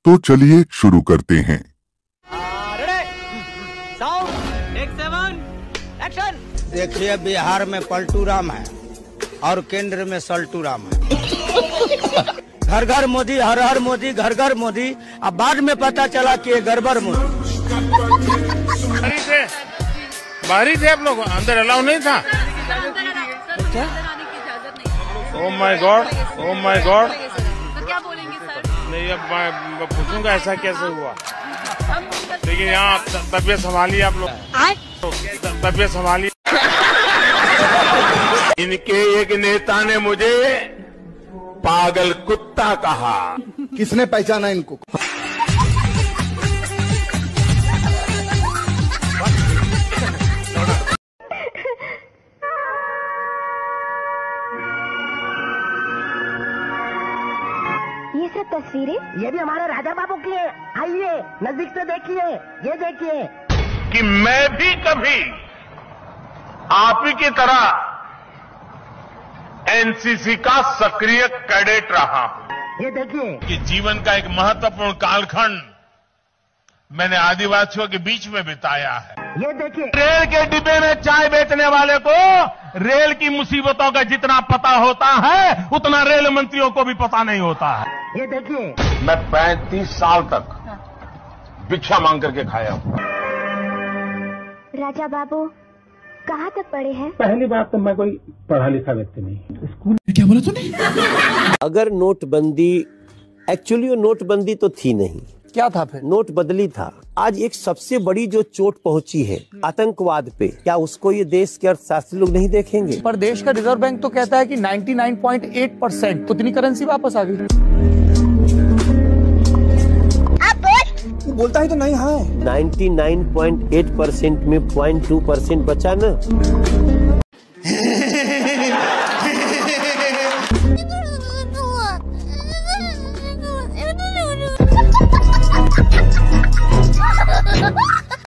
तो चलिए शुरू करते हैं। देखिए, बिहार में पलटू राम है और केंद्र में सल्टू राम है। घर घर मोदी, हर हर मोदी, घर घर मोदी। अब बाद में पता चला कि ये गड़बड़ मोदी। बाहरी थे आप लोग, अंदर अलाउ नहीं था। Oh my god, oh my god. क्या बोलेंगे सर? नहीं, अब मैं पूछूंगा ऐसा कैसे हुआ। लेकिन यहाँ तबीयत संभालिए आप लोग, तबीयत संभालिए। इनके एक नेता ने मुझे पागल कुत्ता कहा। किसने पहचाना इनको? ये सब तस्वीरें, ये भी हमारे राजा बाबू की है। आइए नजदीक से देखिए, ये देखिए कि मैं भी कभी आप ही की तरह एनसीसी का सक्रिय कैडेट रहा हूं। ये देखिए कि जीवन का एक महत्वपूर्ण कालखंड मैंने आदिवासियों के बीच में बिताया है। ये देखिए, रेल के डिब्बे में चाय बेचने वाले को रेल की मुसीबतों का जितना पता होता है उतना रेल मंत्रियों को भी पता नहीं होता है। ये देखिए, मैं 35 साल तक भिक्षा मांग करके खाया हूं। राजा बाबू कहाँ तक पढ़े हैं? पहली बात तो मैं कोई पढ़ा लिखा व्यक्ति नहीं। स्कूल क्या बोला तूने? अगर नोटबंदी, एक्चुअली वो नोटबंदी तो थी नहीं। क्या था फिर? नोट बदली था। आज एक सबसे बड़ी जो चोट पहुंची है आतंकवाद पे, क्या उसको ये देश के अर्थशास्त्री लोग नहीं देखेंगे? पर देश का रिजर्व बैंक तो कहता है कि 99.8% उतनी करेंसी वापस आ गई। तू बोलता ही तो नहीं है। 99.8% में 0.2% बचा ना। Ha ha ha!